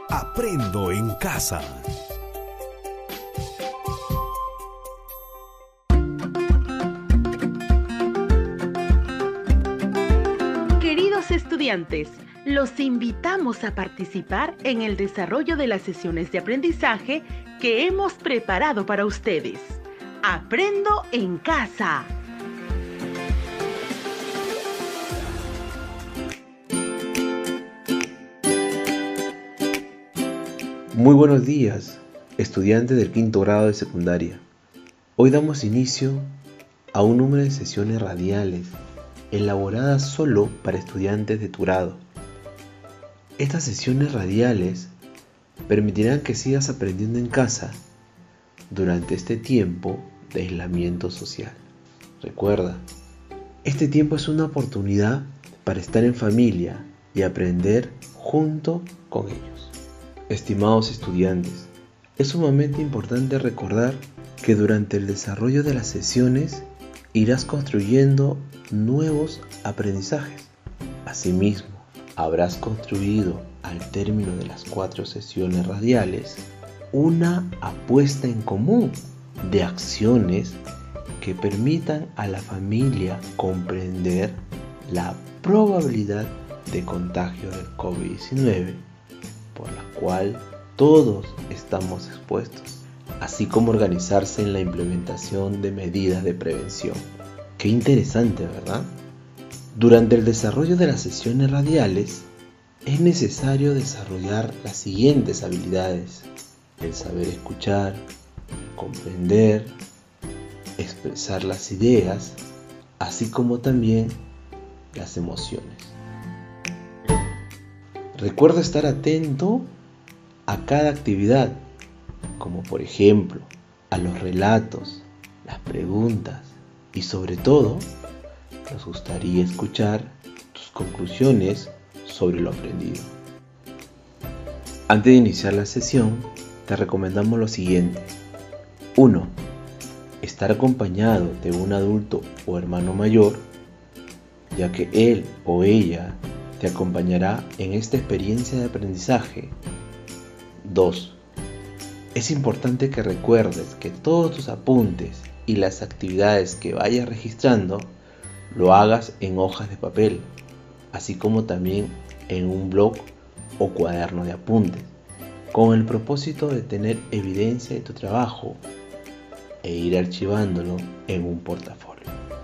Aprendo en casa. Queridos estudiantes, los invitamos a participar en el desarrollo de las sesiones de aprendizaje que hemos preparado para ustedes. Aprendo en casa. Muy buenos días, estudiantes del quinto grado de secundaria. Hoy damos inicio a un número de sesiones radiales elaboradas solo para estudiantes de tu grado. Estas sesiones radiales permitirán que sigas aprendiendo en casa durante este tiempo de aislamiento social. Recuerda, este tiempo es una oportunidad para estar en familia y aprender junto con ellos. Estimados estudiantes, es sumamente importante recordar que durante el desarrollo de las sesiones irás construyendo nuevos aprendizajes. Asimismo, habrás construido al término de las 4 sesiones radiales una apuesta en común de acciones que permitan a la familia comprender la probabilidad de contagio del COVID-19, por la cual todos estamos expuestos, así como organizarse en la implementación de medidas de prevención. Qué interesante, ¿verdad? Durante el desarrollo de las sesiones radiales, es necesario desarrollar las siguientes habilidades: el saber escuchar, comprender, expresar las ideas, así como también las emociones. Recuerda estar atento a cada actividad, como por ejemplo a los relatos, las preguntas y sobre todo, nos gustaría escuchar tus conclusiones sobre lo aprendido. Antes de iniciar la sesión, te recomendamos lo siguiente. 1. Estar acompañado de un adulto o hermano mayor, ya que él o ella te acompañará en esta experiencia de aprendizaje. 2. Es importante que recuerdes que todos tus apuntes y las actividades que vayas registrando lo hagas en hojas de papel, así como también en un blog o cuaderno de apuntes, con el propósito de tener evidencia de tu trabajo e ir archivándolo en un portafolio.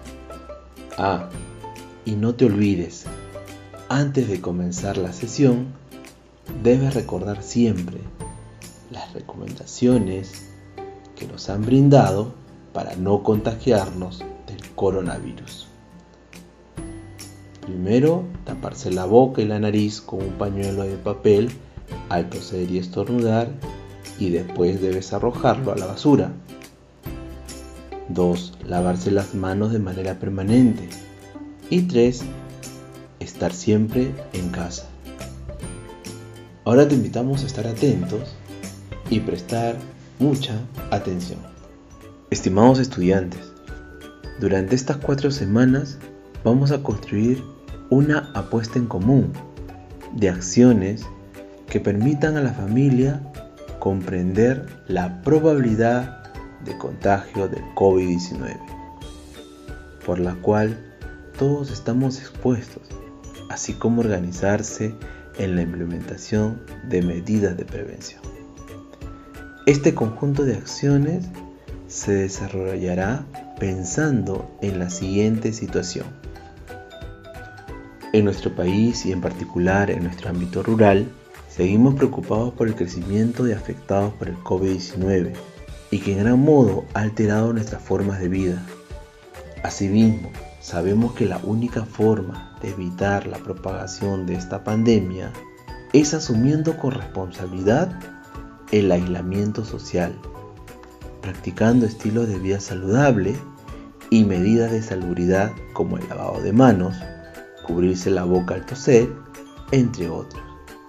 Y no te olvides, antes de comenzar la sesión, debes recordar siempre las recomendaciones que nos han brindado para no contagiarnos del coronavirus. Primero, taparse la boca y la nariz con un pañuelo de papel al toser y estornudar, y después debes arrojarlo a la basura. 2. Lavarse las manos de manera permanente. Y 3. Estar siempre en casa. Ahora te invitamos a estar atentos y prestar mucha atención. Estimados estudiantes, durante estas 4 semanas vamos a construir una apuesta en común de acciones que permitan a la familia comprender la probabilidad de contagio del COVID-19, por la cual todos estamos expuestos, así como organizarse en la implementación de medidas de prevención. Este conjunto de acciones se desarrollará pensando en la siguiente situación. En nuestro país y en particular en nuestro ámbito rural, seguimos preocupados por el crecimiento de afectados por el COVID-19 y que en gran modo ha alterado nuestras formas de vida. Asimismo, sabemos que la única forma de evitar la propagación de esta pandemia es asumiendo con responsabilidad el aislamiento social, practicando estilos de vida saludable y medidas de salubridad como el lavado de manos, cubrirse la boca al toser, entre otros.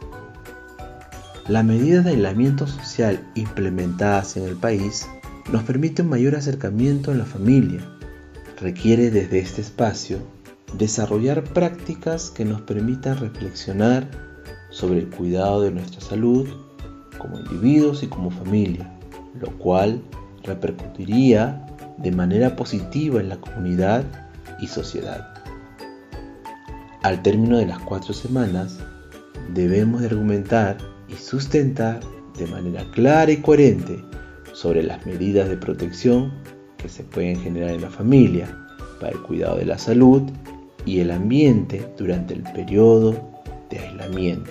Las medidas de aislamiento social implementadas en el país nos permiten un mayor acercamiento en la familia. Requiere desde este espacio desarrollar prácticas que nos permitan reflexionar sobre el cuidado de nuestra salud como individuos y como familia, lo cual repercutiría de manera positiva en la comunidad y sociedad. Al término de las 4 semanas, debemos de argumentar y sustentar de manera clara y coherente sobre las medidas de protección que se pueden generar en la familia para el cuidado de la salud y el ambiente durante el periodo de aislamiento.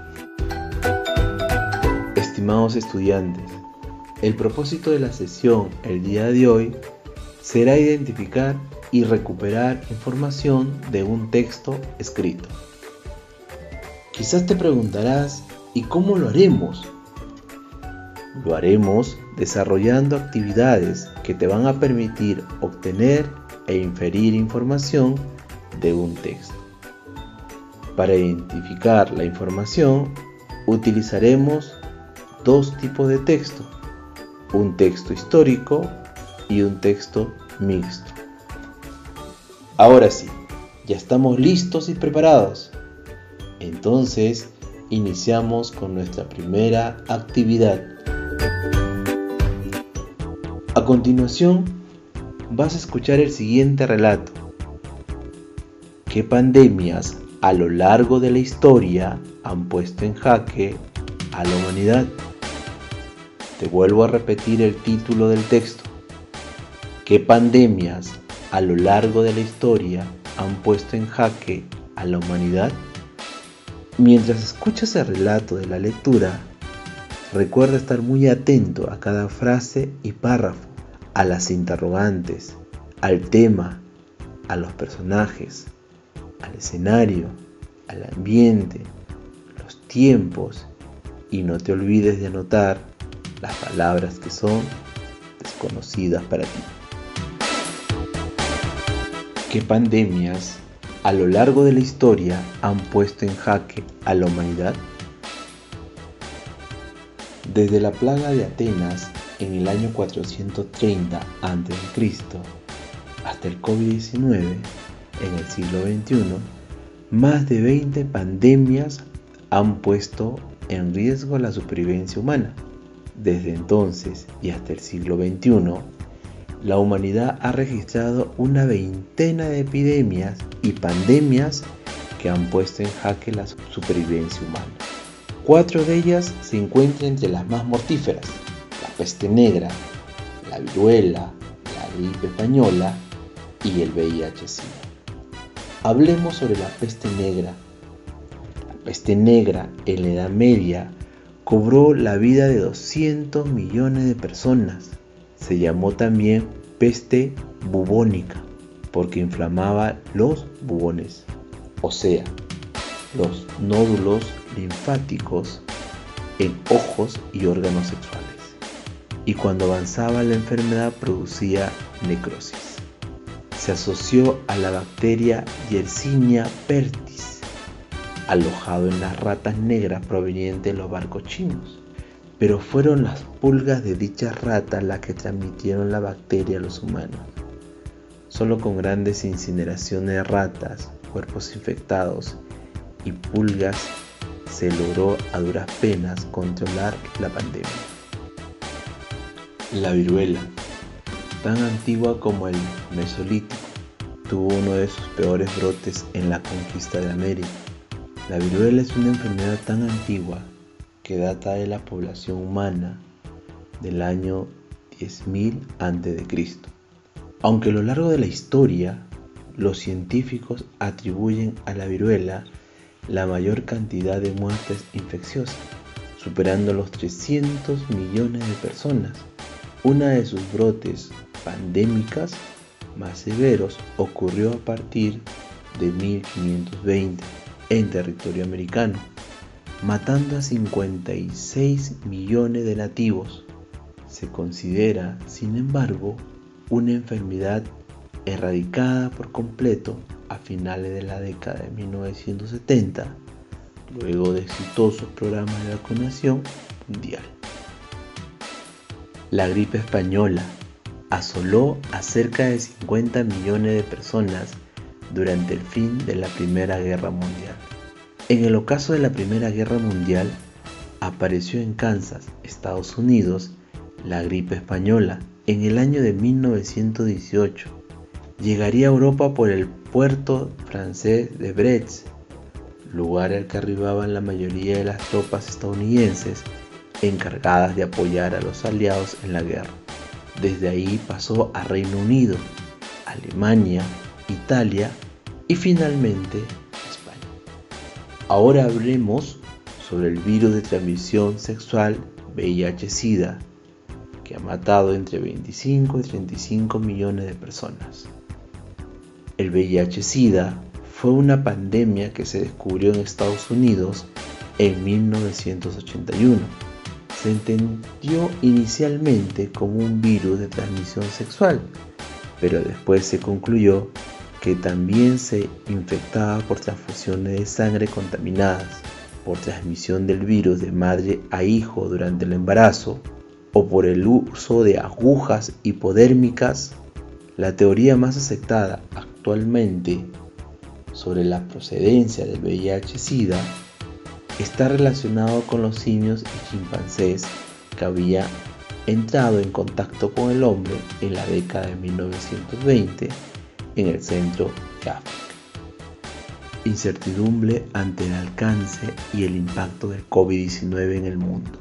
Estimados estudiantes, el propósito de la sesión el día de hoy será identificar y recuperar información de un texto escrito. Quizás te preguntarás, ¿y cómo lo haremos? Lo haremos desarrollando actividades que te van a permitir obtener e inferir información de un texto. Para identificar la información, utilizaremos 2 tipos de texto, un texto histórico y un texto mixto. Ahora sí, ya estamos listos y preparados. Entonces, iniciamos con nuestra primera actividad. A continuación, vas a escuchar el siguiente relato. ¿Qué pandemias a lo largo de la historia han puesto en jaque a la humanidad? Te vuelvo a repetir el título del texto. ¿Qué pandemias a lo largo de la historia han puesto en jaque a la humanidad? Mientras escuchas el relato de la lectura, recuerda estar muy atento a cada frase y párrafo, a las interrogantes, al tema, a los personajes, al escenario, al ambiente, los tiempos, y no te olvides de anotar las palabras que son desconocidas para ti. ¿Qué pandemias a lo largo de la historia han puesto en jaque a la humanidad? Desde la plaga de Atenas en el año 430 a.C. hasta el COVID-19 en el siglo XXI, más de 20 pandemias han puesto en riesgo la supervivencia humana. Desde entonces y hasta el siglo XXI, la humanidad ha registrado una veintena de epidemias y pandemias que han puesto en jaque la supervivencia humana. 4 de ellas se encuentran entre las más mortíferas: la peste negra, la viruela, la gripe española y el VIH-Sida. Hablemos sobre la peste negra. La peste negra en la Edad Media cobró la vida de 200 millones de personas. Se llamó también peste bubónica porque inflamaba los bubones, o sea, los nódulos linfáticos en ojos y órganos sexuales. Y cuando avanzaba la enfermedad producía necrosis. Se asoció a la bacteria Yersinia pestis, alojado en las ratas negras provenientes de los barcos chinos. Pero fueron las pulgas de dichas ratas las que transmitieron la bacteria a los humanos. Solo con grandes incineraciones de ratas, cuerpos infectados y pulgas se logró a duras penas controlar la pandemia. La viruela, tan antigua como el Mesolítico, tuvo uno de sus peores brotes en la conquista de América. La viruela es una enfermedad tan antigua que data de la población humana del año 10.000 a.C. Aunque a lo largo de la historia los científicos atribuyen a la viruela la mayor cantidad de muertes infecciosas, superando los 300 millones de personas. Una de sus brotes pandémicas más severos ocurrió a partir de 1520 en territorio americano, matando a 56 millones de nativos. Se considera, sin embargo, una enfermedad erradicada por completo a finales de la década de 1970, luego de exitosos programas de vacunación mundial. La gripe española asoló a cerca de 50 millones de personas durante el fin de la Primera Guerra Mundial. En el ocaso de la Primera Guerra Mundial, apareció en Kansas, Estados Unidos, la gripe española. En el año de 1918, llegaría a Europa por el puerto francés de Brest, lugar al que arribaban la mayoría de las tropas estadounidenses encargadas de apoyar a los aliados en la guerra. Desde ahí pasó a Reino Unido, Alemania, Italia y finalmente España. Ahora hablemos sobre el virus de transmisión sexual VIH-Sida, que ha matado entre 25 y 35 millones de personas. El VIH-Sida fue una pandemia que se descubrió en Estados Unidos en 1981. Se entendió inicialmente como un virus de transmisión sexual, pero después se concluyó que también se infectaba por transfusiones de sangre contaminadas, por transmisión del virus de madre a hijo durante el embarazo o por el uso de agujas hipodérmicas. La teoría más aceptada actualmente sobre la procedencia del VIH-Sida está relacionado con los simios y chimpancés que habían entrado en contacto con el hombre en la década de 1920 en el centro de África. Incertidumbre ante el alcance y el impacto del COVID-19 en el mundo.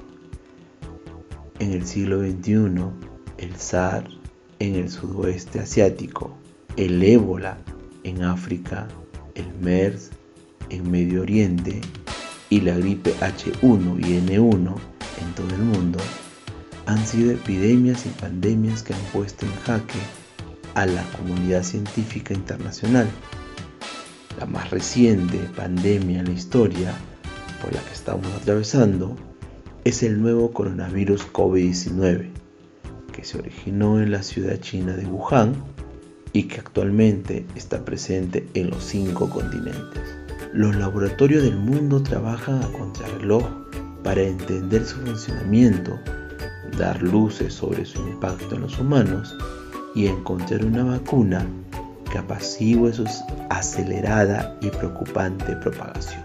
En el siglo XXI, el SARS en el sudoeste asiático, el ébola en África, el MERS en Medio Oriente y la gripe H1 y N1 en todo el mundo han sido epidemias y pandemias que han puesto en jaque a la comunidad científica internacional. La más reciente pandemia en la historia por la que estamos atravesando es el nuevo coronavirus COVID-19, que se originó en la ciudad china de Wuhan y que actualmente está presente en los 5 continentes. Los laboratorios del mundo trabajan a contrarreloj para entender su funcionamiento, dar luces sobre su impacto en los humanos y encontrar una vacuna que apacigüe su acelerada y preocupante propagación.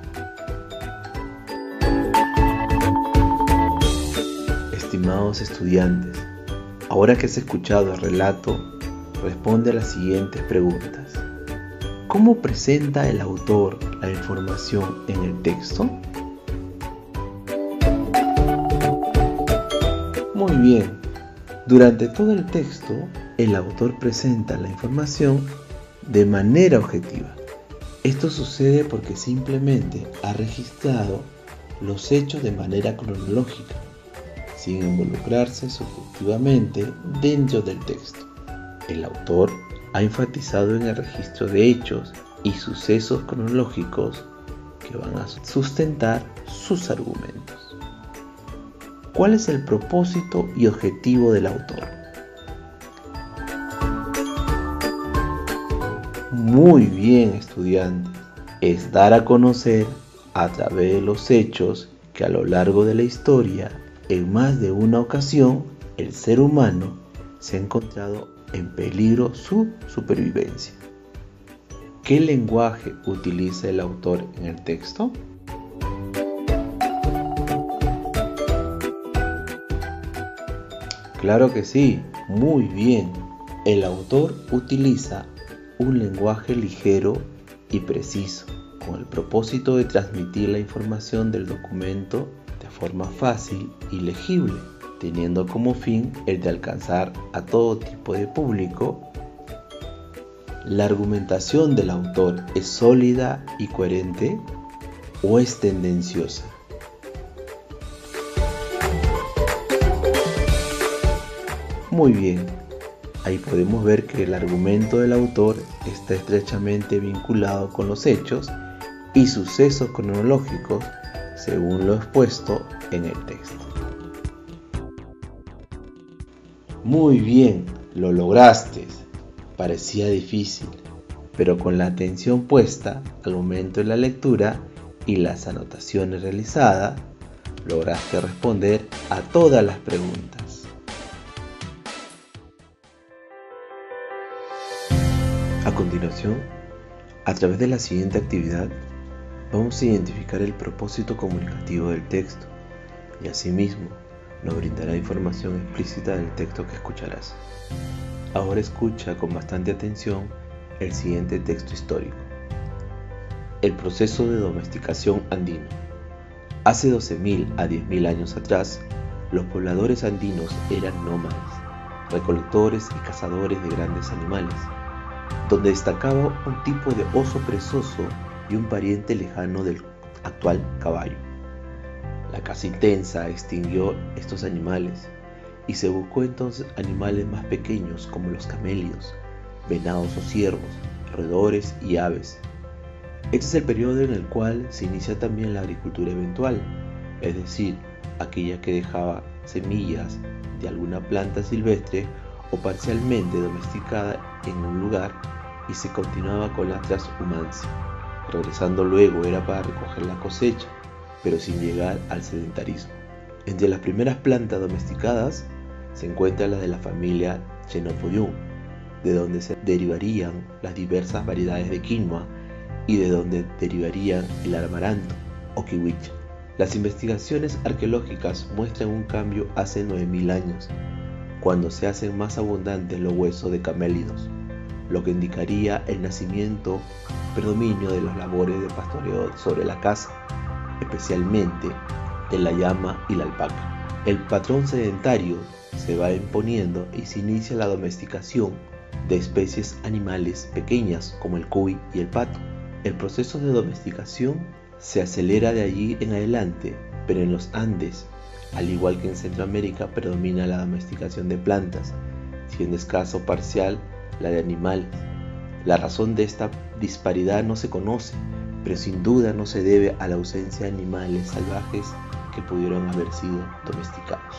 Estimados estudiantes, ahora que has escuchado el relato, responde a las siguientes preguntas. ¿Cómo presenta el autor la información en el texto? Muy bien, durante todo el texto, el autor presenta la información de manera objetiva. Esto sucede porque simplemente ha registrado los hechos de manera cronológica, sin involucrarse subjetivamente dentro del texto. El autor ha enfatizado en el registro de hechos y sucesos cronológicos que van a sustentar sus argumentos. ¿Cuál es el propósito y objetivo del autor? Muy bien, estudiantes, es dar a conocer a través de los hechos que a lo largo de la historia, en más de una ocasión, el ser humano se ha encontrado en peligro su supervivencia. ¿Qué lenguaje utiliza el autor en el texto? Claro que sí, muy bien. El autor utiliza un lenguaje ligero y preciso, con el propósito de transmitir la información del documento de forma fácil y legible, teniendo como fin el de alcanzar a todo tipo de público. ¿La argumentación del autor es sólida y coherente o es tendenciosa? Muy bien, ahí podemos ver que el argumento del autor está estrechamente vinculado con los hechos y sucesos cronológicos según lo expuesto en el texto. Muy bien, lo lograste. Parecía difícil, pero con la atención puesta al momento de la lectura y las anotaciones realizadas, lograste responder a todas las preguntas. A continuación, a través de la siguiente actividad, vamos a identificar el propósito comunicativo del texto y asimismo nos brindará información explícita del texto que escucharás. Ahora escucha con bastante atención el siguiente texto histórico. El proceso de domesticación andino. Hace 12.000 a 10.000 años atrás, los pobladores andinos eran nómades, recolectores y cazadores de grandes animales, donde destacaba un tipo de oso perezoso y un pariente lejano del actual caballo. La caza intensa extinguió estos animales y se buscó entonces animales más pequeños como los camélidos, venados o ciervos, roedores y aves. Este es el periodo en el cual se inicia también la agricultura eventual, es decir, aquella que dejaba semillas de alguna planta silvestre o parcialmente domesticada en un lugar y se continuaba con la transhumancia. Regresando luego era para recoger la cosecha, pero sin llegar al sedentarismo. Entre las primeras plantas domesticadas se encuentra la de la familia Chenopodium, de donde se derivarían las diversas variedades de quinoa y de donde derivarían el amaranto o kiwicha. Las investigaciones arqueológicas muestran un cambio hace 9.000 años, cuando se hacen más abundantes los huesos de camélidos, lo que indicaría el nacimiento predominio de las labores de pastoreo sobre la caza, especialmente de la llama y la alpaca. El patrón sedentario se va imponiendo y se inicia la domesticación de especies animales pequeñas como el cuy y el pato. El proceso de domesticación se acelera de allí en adelante, pero en los Andes, al igual que en Centroamérica, predomina la domesticación de plantas, siendo escaso parcial la de animales. La razón de esta disparidad no se conoce, pero sin duda no se debe a la ausencia de animales salvajes que pudieron haber sido domesticados.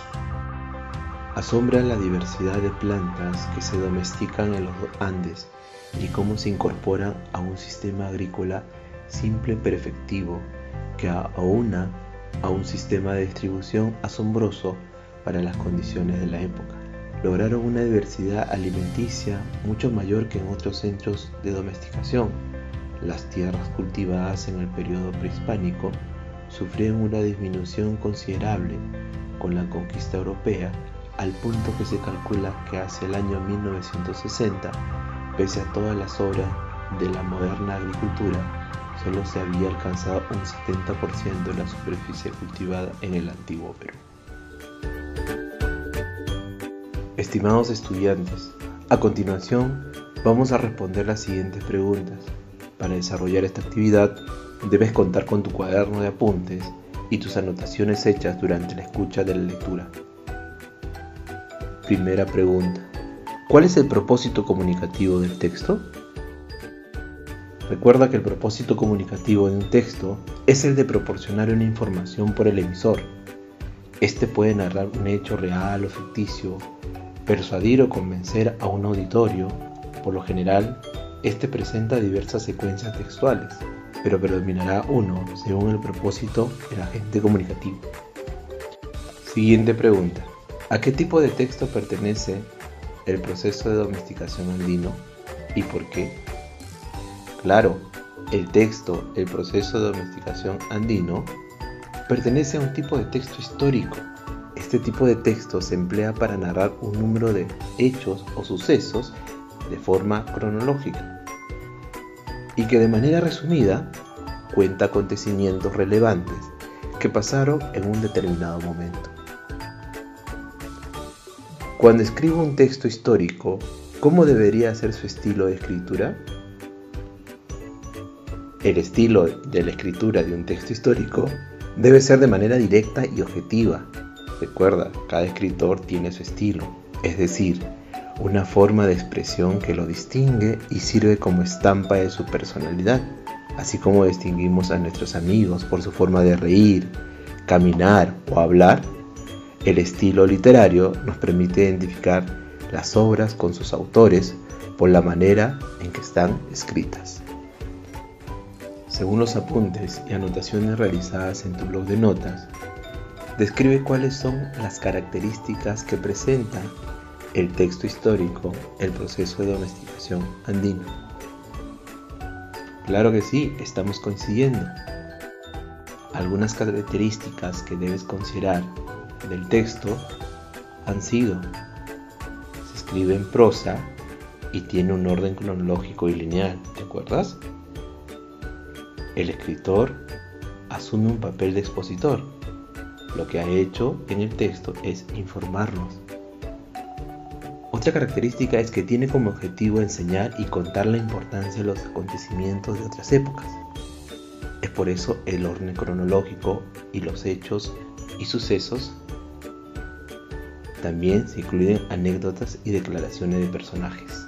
Asombra la diversidad de plantas que se domestican en los Andes y cómo se incorporan a un sistema agrícola simple pero efectivo que aúna a un sistema de distribución asombroso para las condiciones de la época. Lograron una diversidad alimenticia mucho mayor que en otros centros de domesticación. Las tierras cultivadas en el periodo prehispánico sufrieron una disminución considerable con la conquista europea, al punto que se calcula que hacia el año 1960, pese a todas las obras de la moderna agricultura, solo se había alcanzado un 70% de la superficie cultivada en el antiguo Perú. Estimados estudiantes, a continuación vamos a responder las siguientes preguntas. Para desarrollar esta actividad, debes contar con tu cuaderno de apuntes y tus anotaciones hechas durante la escucha de la lectura. Primera pregunta. ¿Cuál es el propósito comunicativo del texto? Recuerda que el propósito comunicativo de un texto es el de proporcionar una información por el emisor. Este puede narrar un hecho real o ficticio, persuadir o convencer a un auditorio. Por lo general, este presenta diversas secuencias textuales, pero predominará uno según el propósito del agente comunicativo. Siguiente pregunta. ¿A qué tipo de texto pertenece el proceso de domesticación andino y por qué? Claro, el proceso de domesticación andino, pertenece a un tipo de texto histórico. Este tipo de texto se emplea para narrar un número de hechos o sucesos de forma cronológica y que de manera resumida cuenta acontecimientos relevantes que pasaron en un determinado momento. Cuando escribo un texto histórico, ¿cómo debería ser su estilo de escritura? El estilo de la escritura de un texto histórico debe ser de manera directa y objetiva. Recuerda, cada escritor tiene su estilo, es decir, una forma de expresión que lo distingue y sirve como estampa de su personalidad, así como distinguimos a nuestros amigos por su forma de reír, caminar o hablar. El estilo literario nos permite identificar las obras con sus autores por la manera en que están escritas. Según los apuntes y anotaciones realizadas en tu blog de notas, describe cuáles son las características que presenta el texto histórico, el proceso de domesticación andino. Claro que sí, estamos coincidiendo. Algunas características que debes considerar del texto han sido: se escribe en prosa y tiene un orden cronológico y lineal, ¿te acuerdas? El escritor asume un papel de expositor. Lo que ha hecho en el texto es informarnos. Otra característica es que tiene como objetivo enseñar y contar la importancia de los acontecimientos de otras épocas. Es por eso el orden cronológico y los hechos y sucesos. También se incluyen anécdotas y declaraciones de personajes.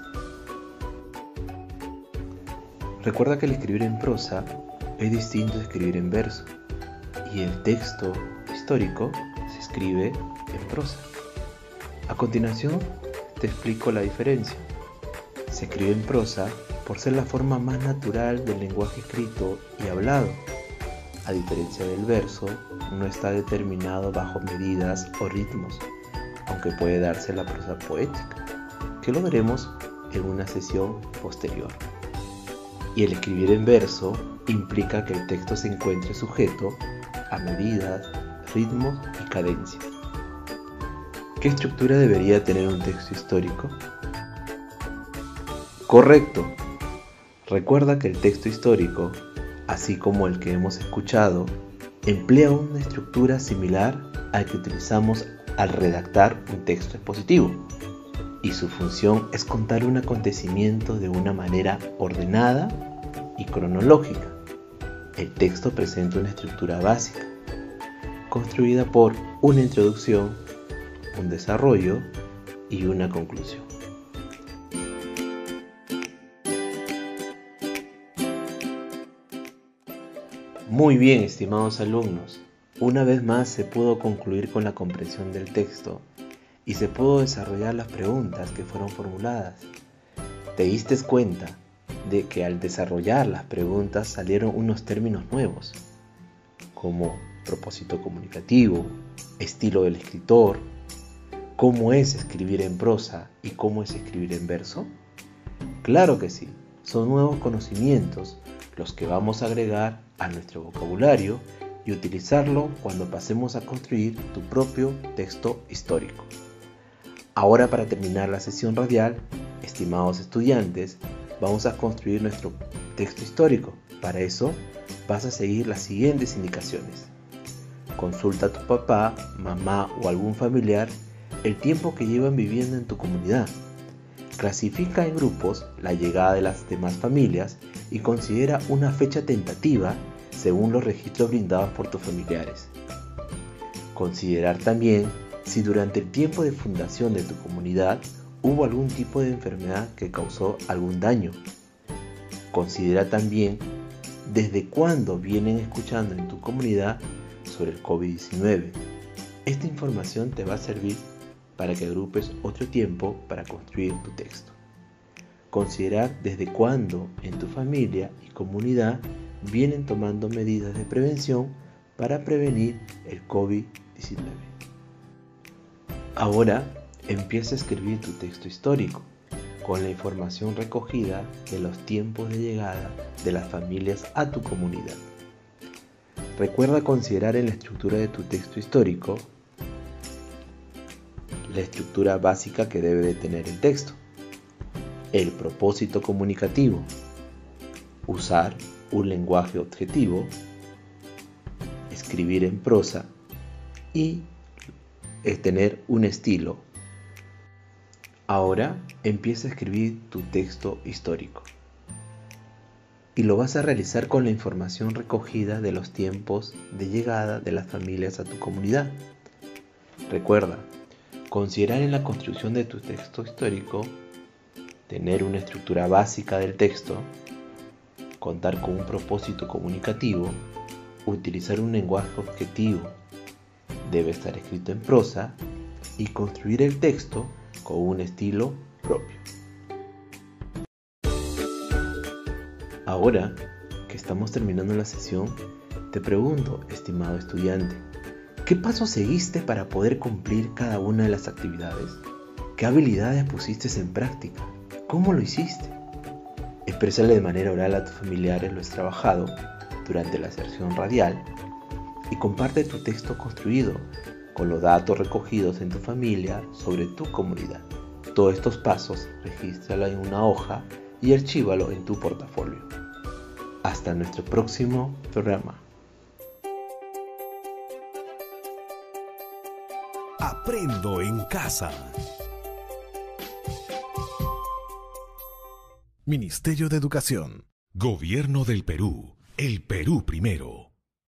Recuerda que el escribir en prosa es distinto de escribir en verso, y el texto histórico se escribe en prosa. A continuación te explico la diferencia. Se escribe en prosa por ser la forma más natural del lenguaje escrito y hablado. A diferencia del verso, no está determinado bajo medidas o ritmos, aunque puede darse la prosa poética, que lo veremos en una sesión posterior. Y el escribir en verso implica que el texto se encuentre sujeto a medidas, ritmos y cadencias. ¿Qué estructura debería tener un texto histórico? Correcto. Recuerda que el texto histórico, así como el que hemos escuchado, emplea una estructura similar al que utilizamos al redactar un texto expositivo, y su función es contar un acontecimiento de una manera ordenada y cronológica. El texto presenta una estructura básica, construida por una introducción, un desarrollo y una conclusión. Muy bien, estimados alumnos, una vez más se pudo concluir con la comprensión del texto y se pudo desarrollar las preguntas que fueron formuladas. ¿Te diste cuenta de que al desarrollar las preguntas salieron unos términos nuevos, como propósito comunicativo, estilo del escritor, cómo es escribir en prosa y cómo es escribir en verso? Claro que sí, son nuevos conocimientos los que vamos a agregar a nuestro vocabulario y utilizarlo cuando pasemos a construir tu propio texto histórico. Ahora, para terminar la sesión radial, estimados estudiantes, vamos a construir nuestro texto histórico. Para eso vas a seguir las siguientes indicaciones. Consulta a tu papá, mamá o algún familiar el tiempo que llevan viviendo en tu comunidad. Clasifica en grupos la llegada de las demás familias y considera una fecha tentativa según los registros brindados por tus familiares. Considerar también si durante el tiempo de fundación de tu comunidad hubo algún tipo de enfermedad que causó algún daño. Considera también desde cuándo vienen escuchando en tu comunidad sobre el COVID-19. Esta información te va a servir para que agrupes otro tiempo para construir tu texto. Considerar desde cuándo en tu familia y comunidad vienen tomando medidas de prevención para prevenir el COVID-19. Ahora empieza a escribir tu texto histórico con la información recogida de los tiempos de llegada de las familias a tu comunidad. Recuerda considerar en la estructura de tu texto histórico la estructura básica que debe de tener el texto, el propósito comunicativo, usar un lenguaje objetivo, escribir en prosa y tener un estilo. Ahora empieza a escribir tu texto histórico y lo vas a realizar con la información recogida de los tiempos de llegada de las familias a tu comunidad. Recuerda, considerar en la construcción de tu texto histórico, tener una estructura básica del texto, contar con un propósito comunicativo, utilizar un lenguaje objetivo, debe estar escrito en prosa y construir el texto con un estilo propio. Ahora que estamos terminando la sesión, te pregunto, estimado estudiante, ¿qué pasos seguiste para poder cumplir cada una de las actividades? ¿Qué habilidades pusiste en práctica? ¿Cómo lo hiciste? Exprésale de manera oral a tus familiares lo has trabajado durante la sesión radial y comparte tu texto construido con los datos recogidos en tu familia sobre tu comunidad. Todos estos pasos, regístralo en una hoja y archívalo en tu portafolio. Hasta nuestro próximo programa. Aprendo en casa. Ministerio de Educación. Gobierno del Perú. El Perú primero.